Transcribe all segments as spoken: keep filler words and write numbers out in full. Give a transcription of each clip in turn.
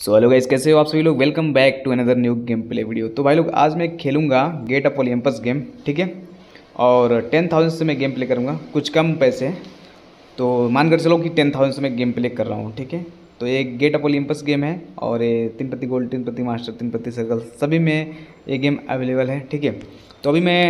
So hello guys, कैसे हो आप सभी लोग। Welcome back to another new game play video. तो भाई लोग आज मैं खेलूंगा गेट ऑफ ओलंपस गेम, ठीक है। और टेन थाउजेंड से मैं गेम प्ले करूंगा, कुछ कम पैसे। तो मान कर चलो कि टेन थाउजेंड से मैं गेम प्ले कर रहा हूँ, ठीक है। तो ये गेट ऑफ ओलंपस गेम है और ये तीन प्रति गोल्ड, तीन प्रति मास्टर, तीन प्रति सर्कल सभी में ये गेम अवेलेबल है, ठीक है। तो अभी मैं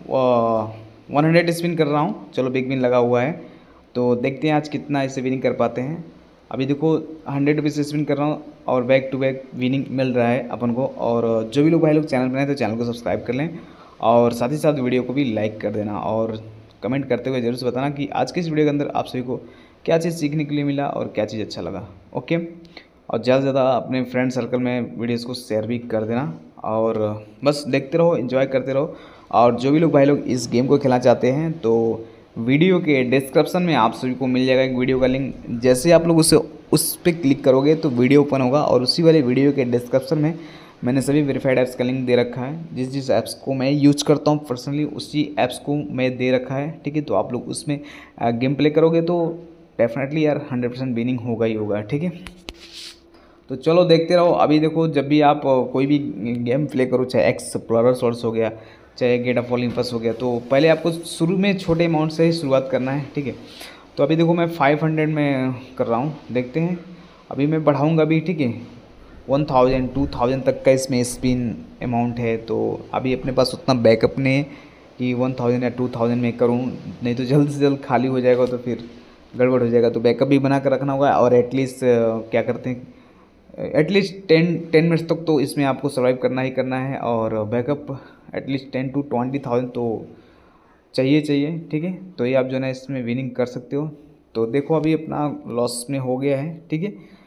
वन हंड्रेड स्पिन कर रहा हूँ। चलो बिग विन लगा हुआ है, तो देखते हैं आज कितना इसे विनिंग कर पाते हैं। अभी देखो हंड्रेड रुपीज़ स्पिन कर रहा हूँ और बैक टू बैक विनिंग मिल रहा है अपन को। और जो भी लोग भाई लोग चैनल बनाए तो चैनल को सब्सक्राइब कर लें और साथ ही साथ वीडियो को भी लाइक कर देना और कमेंट करते हुए जरूर से बताना कि आज के इस वीडियो के अंदर आप सभी को क्या चीज़ सीखने के लिए मिला और क्या चीज़ अच्छा लगा, ओके। और ज़्यादा से ज़्यादा अपने फ्रेंड सर्कल में वीडियोज़ को शेयर भी कर देना और बस देखते रहो, एंजॉय करते रहो। और जो भी लोग भाई लोग इस गेम को खेलना चाहते हैं तो वीडियो के डिस्क्रिप्शन में आप सभी को मिल जाएगा एक वीडियो का लिंक। जैसे आप लोग उसे उस पर क्लिक करोगे तो वीडियो ओपन होगा और उसी वाले वीडियो के डिस्क्रिप्शन में मैंने सभी वेरीफाइड ऐप्स का लिंक दे रखा है। जिस जिस ऐप्स को मैं यूज़ करता हूँ पर्सनली उसी ऐप्स को मैं दे रखा है, ठीक है। तो आप लोग उसमें गेम प्ले करोगे तो डेफिनेटली यार हंड्रेड परसेंट विनिंग होगा ही होगा, ठीक है। तो चलो देखते रहो। अभी देखो जब भी आप कोई भी गेम प्ले करो, चाहे एक्सप्लोरर सोर्स हो गया, चाहे गेट ऑफ ओलंपस हो गया, तो पहले आपको शुरू में छोटे अमाउंट से ही शुरुआत करना है, ठीक है। तो अभी देखो मैं फाइव हंड्रेड में कर रहा हूँ, देखते हैं। अभी मैं बढ़ाऊँगा भी, ठीक है। वन थाउजेंड टू थाउजेंड तक का इसमें स्पिन अमाउंट है। तो अभी अपने पास उतना बैकअप नहीं है कि वन थाउजेंड या टू थाउजेंड में करूँ, नहीं तो जल्द से जल्द खाली हो जाएगा तो फिर गड़बड़ हो जाएगा। तो बैकअप भी बना कर रखना होगा और एटलीस्ट क्या करते हैं, एटलीस्ट टेन टेन मिनट्स तक तो इसमें आपको सर्वाइव करना ही करना है। और backup at least ten to twenty thousand तो चाहिए चाहिए, ठीक है। तो ये आप जो है ना इसमें विनिंग कर सकते हो। तो देखो अभी अपना लॉस में हो गया है, ठीक है।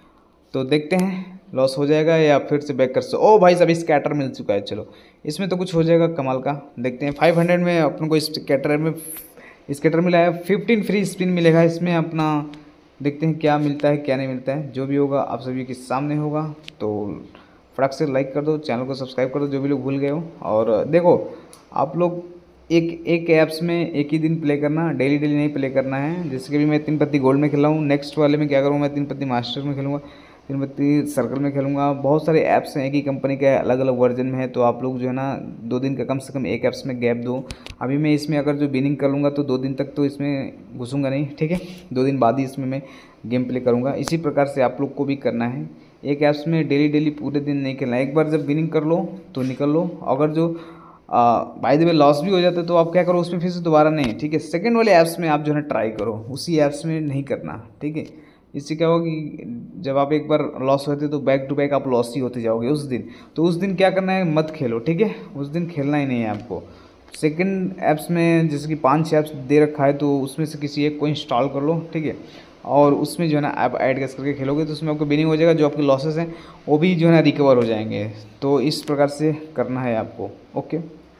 तो देखते हैं लॉस हो जाएगा या फिर से बैक कर सकते। ओ भाई सभी स्कैटर मिल चुका है, चलो इसमें तो कुछ हो जाएगा कमाल का। देखते हैं फाइव हंड्रेड में अपन को स्कैटर में स्कैटर मिला है, फिफ्टीन फ्री स्पिन मिलेगा इसमें अपना। देखते हैं क्या मिलता है क्या नहीं मिलता है, जो भी होगा आप सभी के सामने होगा। तो फटाक से लाइक कर दो, चैनल को सब्सक्राइब कर दो जो भी लोग भूल गए हो। और देखो आप लोग एक एक ऐप्स में एक ही दिन प्ले करना, डेली डेली नहीं प्ले करना है। जैसे कि अभी मैं तीन पत्ती गोल्ड में खेला हूँ, नेक्स्ट वाले में क्या करूँगा, मैं तीन पत्ती मास्टर में खेलूँगा, तीन पत्ती सर्कल में खेलूँगा। बहुत सारे ऐप्स हैं, एक ही कंपनी के अलग अलग वर्जन में है। तो आप लोग जो है ना दो दिन का कम से कम एक ऐप्स में गैप दो। अभी मैं इसमें अगर जो विनिंग कर लूँगा तो दो दिन तक तो इसमें घुसूँगा नहीं, ठीक है। दो दिन बाद ही इसमें मैं गेम प्ले करूँगा। इसी प्रकार से आप लोग को भी करना है, एक ऐप्स में डेली डेली पूरे दिन नहीं खेलना है। एक बार जब विनिंग कर लो तो निकल लो। अगर जो बाय द वे लॉस भी हो जाता है तो आप क्या करो, उसमें फिर से दोबारा नहीं, ठीक है। सेकंड वाले ऐप्स में आप जो है ना ट्राई करो, उसी ऐप्स में नहीं करना, ठीक है। इससे क्या होगा कि जब आप एक बार लॉस होते तो बैक टू बैक आप लॉस ही होते जाओगे उस दिन। तो उस दिन क्या करना है, मत खेलो, ठीक है। उस दिन खेलना ही नहीं है आपको। सेकंड ऐप्स में जैसे कि पांच ऐप्स दे रखा है तो उसमें से किसी एक को इंस्टॉल कर लो, ठीक है। और उसमें जो है ना ऐप ऐड करके खेलोगे तो उसमें आपको विनिंग हो जाएगा, जो आपके लॉसेस हैं वो भी जो है ना रिकवर हो जाएंगे। तो इस प्रकार से करना है आपको, ओके।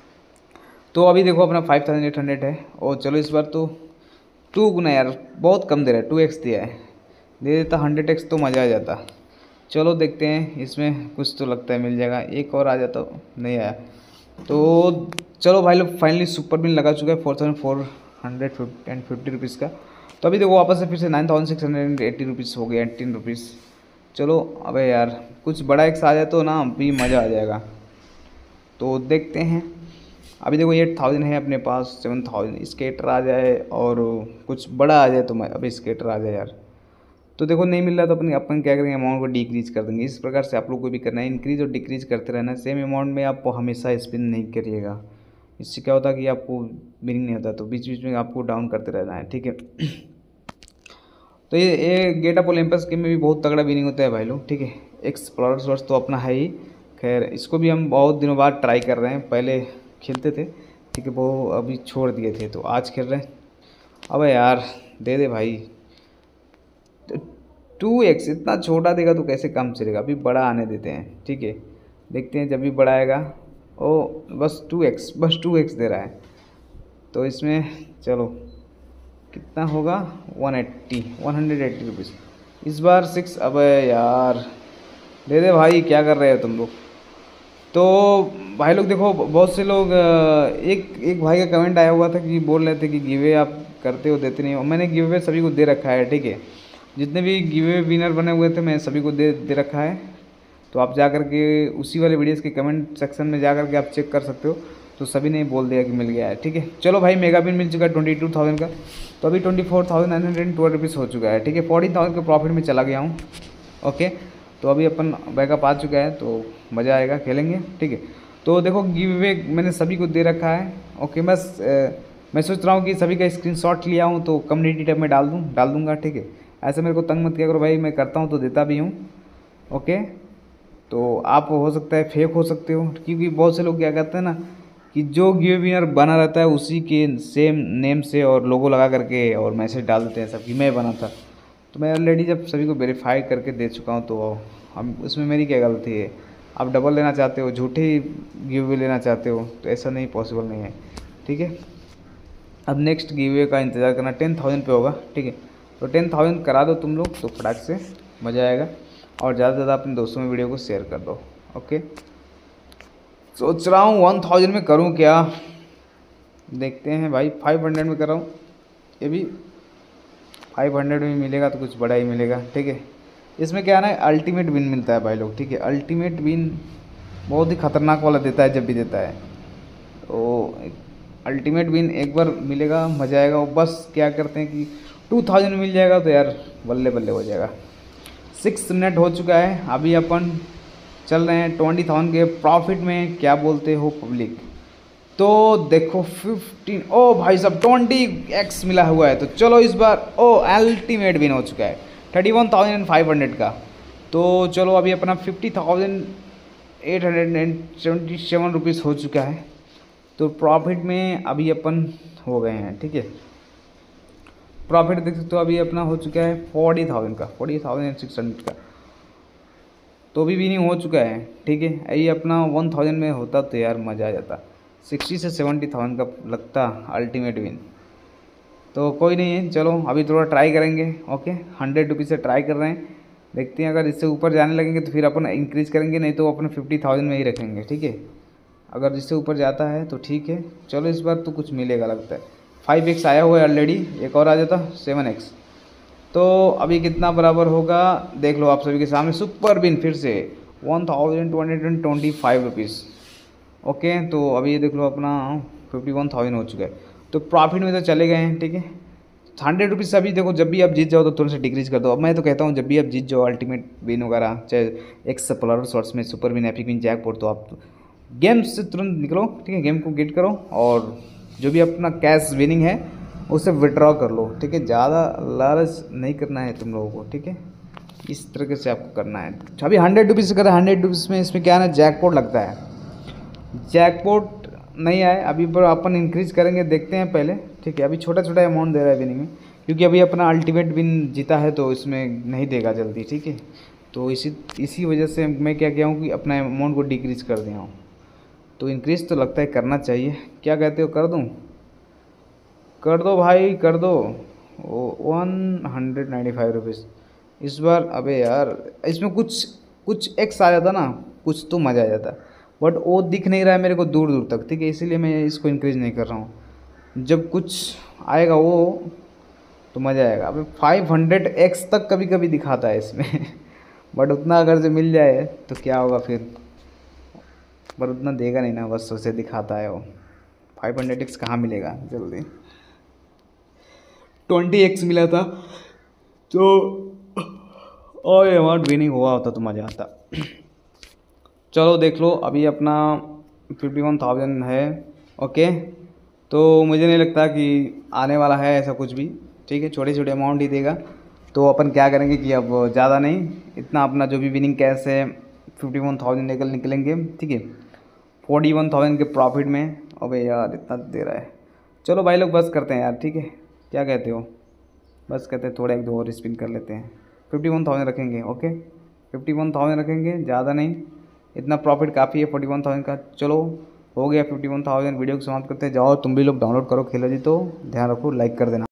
तो अभी देखो अपना फाइव थाउजेंड एट हंड्रेड है। और चलो इस बार तो टू गुना यार बहुत कम दे रहा है, टू एक्स दिया है, दे देता हंड्रेड एक्स तो मज़ा आ जाता। चलो देखते हैं इसमें कुछ तो लगता है मिल जाएगा, एक और आ जाता, नहीं आया। तो चलो भाई लोग फाइनली सुपर बिल लगा चुका है four thousand four hundred and fifty rupees का। तो अभी देखो वापस से फिर से nine thousand six hundred eighty rupees हो गया, एटीन रुपीज़। चलो अबे यार कुछ बड़ा एक आ जाए तो ना भी मज़ा आ जाएगा। तो देखते हैं अभी देखो एट थाउजेंड है अपने पास, सेवन थाउजेंड स्केटर आ जाए और कुछ बड़ा आ जाए तो मैं अभी स्केटर आ जाए यार। तो देखो नहीं मिल रहा तो अपन अपन क्या करेंगे, अमाउंट को डिक्रीज कर देंगे। इस प्रकार से आप लोग को भी करना है, इंक्रीज और डिक्रीज करते रहना है। सेम अमाउंट में आप हमेशा स्पिन नहीं करिएगा, इससे क्या होता है कि आपको विनिंग नहीं होता, तो बीच बीच में आपको डाउन करते रहना है, ठीक है। तो ये ये गेट ऑफ ओलंपस गेम में भी बहुत तगड़ा विनिंग होता है भाई लोग, ठीक है। एक्सप्लोरर सोर्स तो अपना है ही, खैर इसको भी हम बहुत दिनों बाद ट्राई कर रहे हैं। पहले खेलते थे, ठीक है, वो अभी छोड़ दिए थे तो आज खेल रहे हैं। अबे यार दे दे भाई, टू एक्स इतना छोटा देगा तो कैसे काम चलेगा। अभी बड़ा आने देते हैं, ठीक है, देखते हैं जब भी बड़ा आएगा। ओ बस टू एक्स बस टू एक्स दे रहा है तो इसमें चलो कितना होगा, one eighty one hundred eighty rupees इस बार सिक्स। अब यार दे दे भाई, क्या कर रहे हो तुम लोग। तो भाई लोग देखो बहुत से लोग, एक एक भाई का कमेंट आया हुआ था कि बोल रहे थे कि गिवे आप करते हो देते नहीं हो। मैंने गिवे सभी को दे रखा है, ठीक है। जितने भी गिवे विनर बने हुए थे मैं सभी को दे दे रखा है, तो आप जा कर के उसी वाले वीडियोज़ के कमेंट सेक्शन में जा कर के आप चेक कर सकते हो। तो सभी ने बोल दिया कि मिल गया है, ठीक है। चलो भाई, मेगा बिन मिल चुका है ट्वेंटी टू थाउजेंड का, तो अभी twenty four thousand nine hundred twelve rupees हो चुका है, ठीक है। फोर्टीन थाउजेंड के प्रॉफिट में चला गया हूँ, ओके। तो अभी अपन बैकअप आ चुका है, तो मज़ा आएगा, खेलेंगे, ठीक है। तो देखो गिव अवे मैंने सभी को दे रखा है, ओके। बस मैं सोच रहा हूँ कि सभी का स्क्रीनशॉट लिया हूँ तो कम्युनिटी टैब में डाल दूँ डाल दूँगा, ठीक है। ऐसे मेरे को तंग मत किया करो भाई, मैं करता हूँ तो देता भी हूँ, ओके। तो आप हो सकता है फेक हो सकते हो, क्योंकि बहुत से लोग क्या करते हैं ना कि जो गिव विनर बना रहता है उसी के सेम नेम से और लोगो लगा करके और मैसेज डाल देते हैं सब कि मैं बना था। तो मैं ऑलरेडी जब सभी को वेरीफाई करके दे चुका हूँ, तो हम उसमें मेरी क्या गलती है। आप डबल लेना चाहते हो, झूठे ही गिव अवे लेना चाहते हो, तो ऐसा नहीं, पॉसिबल नहीं है, ठीक है। अब नेक्स्ट गिव अवे का इंतज़ार करना, टेन थाउजेंड पे होगा, ठीक है। तो टेन थाउजेंड करा दो तुम लोग, तो फटाक से मज़ा आएगा। और ज़्यादा से ज़्यादा अपने दोस्तों में वीडियो को शेयर कर दो, ओके। सोच रहा हूँ वन थाउजेंड में करूँ क्या, देखते हैं भाई। फाइव हंड्रेड में कर रहा हूँ, ये भी फाइव हंड्रेड में मिलेगा तो कुछ बड़ा ही मिलेगा, ठीक है। इसमें क्या है ना, अल्टीमेट विन मिलता है भाई लोग, ठीक है। अल्टीमेट विन बहुत ही खतरनाक वाला देता है जब भी देता है, तो अल्टीमेट विन एक बार मिलेगा, मज़ा आएगा। वो बस क्या करते हैं कि टू थाउजेंड मिल जाएगा तो यार बल्ले बल्ले हो जाएगा। सिक्स मिनट हो चुका है, अभी अपन चल रहे हैं ट्वेंटी थाउजेंड के प्रॉफिट में। क्या बोलते हो पब्लिक? तो देखो फिफ्टीन, ओ भाई साहब ट्वेंटी एक्स मिला हुआ है। तो चलो इस बार ओ अल्टीमेट विन हो चुका है thirty one thousand five hundred का। तो चलो अभी अपना fifty thousand eight hundred and seventy seven rupees हो चुका है। तो प्रॉफिट में अभी अपन हो गए हैं, ठीक है। प्रॉफिट देख सकते हो अभी अपना हो चुका है फोर्टी थाउजेंड का, forty thousand and six hundred का। तो अभी विनिंग हो चुका है, ठीक है। यही अपना वन थाउजेंड में होता तो यार मज़ा आ जाता, सिक्सटी से सेवेंटी थाउजेंड का लगता अल्टीमेट विन। तो कोई नहीं है, चलो अभी थोड़ा ट्राई करेंगे, ओके। हंड्रेड रुपीज़ से ट्राई कर रहे हैं, देखते हैं। अगर इससे ऊपर जाने लगेंगे तो फिर अपन इंक्रीज़ करेंगे, नहीं तो अपन फिफ्टी थाउजेंड में ही रखेंगे, ठीक है। अगर इससे ऊपर जाता है तो ठीक है। चलो इस बार तो कुछ मिलेगा लगता है। फाइव एक्स आया हुआ है ऑलरेडी, एक और आ जाता सेवन एक्स। तो अभी कितना बराबर होगा देख लो आप सभी के सामने। सुपर विन फिर से one thousand two hundred and twenty five rupees, okay. तो अभी ये देख लो अपना फिफ्टी वन थाउजेंड हो चुका है। तो प्रॉफिट में तो चले गए हैं, ठीक है। हंड्रेड रुपीज़ से अभी देखो, जब भी आप जीत जाओ तो तुरंत से डिक्रीज कर दो। अब मैं तो कहता हूँ जब भी आप जीत जाओ अल्टीमेट विन वगैरह, चाहे एक्स प्लर शॉर्ट्स में super win, epic win, jackpot, तो आप गेम से तुरंत निकलो, ठीक है। गेम को गेट करो और जो भी अपना कैश विनिंग है उसे विड्रॉ कर लो, ठीक है। ज़्यादा लालच नहीं करना है तुम लोगों को, ठीक है। इस तरीके से आपको करना है। अभी हंड्रेड रुपीज़ से करें, हंड्रेड रुपीज़ में इसमें क्या है ना, जैकपॉट लगता है। जैकपॉट नहीं आए अभी, पर अपन इंक्रीज करेंगे, देखते हैं पहले, ठीक है। अभी छोटा छोटा अमाउंट दे रहा है विनिंग में, क्योंकि अभी अपना अल्टीमेट विन जीता है तो इसमें नहीं देगा जल्दी, ठीक है। तो इसी इसी वजह से मैं क्या किया हूँ कि अपना अमाउंट को डिक्रीज कर दिया हूँ। तो इंक्रीज तो लगता है करना चाहिए, क्या कहते हो, कर दूँ? कर दो भाई, कर दो। One hundred ninety five rupees इस बार। अबे यार इसमें कुछ कुछ एक्स आ जाता ना, कुछ तो मज़ा आ जाता, बट वो दिख नहीं रहा है मेरे को दूर दूर तक, ठीक है। इसीलिए मैं इसको इंक्रीज नहीं कर रहा हूँ। जब कुछ आएगा वो तो मज़ा आएगा। अबे फाइव हंड्रेड एक्स तक कभी कभी दिखाता है इसमें बट उतना अगर से मिल जाए तो क्या होगा फिर, पर उतना देगा नहीं ना, बस उसे दिखाता है वो। फाइव हंड्रेड एक्स कहाँ मिलेगा जल्दी, ट्वेंटी एक्स मिला था तो और अमाउंट विनिंग हुआ होता तो मज़ा आता। चलो देख लो अभी अपना फिफ्टी वन थाउजेंड है, ओके। तो मुझे नहीं लगता कि आने वाला है ऐसा कुछ भी, ठीक है। छोटे छोटे अमाउंट ही देगा। तो अपन क्या करेंगे कि अब ज़्यादा नहीं, इतना अपना जो भी विनिंग कैश है फिफ्टी वन थाउजेंड लेकर निकलेंगे, ठीक है। फोर्टी वन थाउजेंड के प्रॉफिट में। अबे यार इतना दे रहा है। चलो भाई लोग बस करते हैं यार, ठीक है। क्या कहते हो, बस कहते हैं, थोड़ा एक दो और स्पिन कर लेते हैं। फिफ्टी वन थाउजेंड रखेंगे, ओके। फिफ्टी वन थाउजेंड रखेंगे, ज़्यादा नहीं, इतना प्रॉफिट काफ़ी है फोर्टी वन थाउजेंड का। चलो हो गया फिफ्टी वन थाउजेंड। वीडियो को समाप्त करते हैं। जाओ तुम भी लोग डाउनलोड करो, खेलो जी तो ध्यान रखो, लाइक कर देना।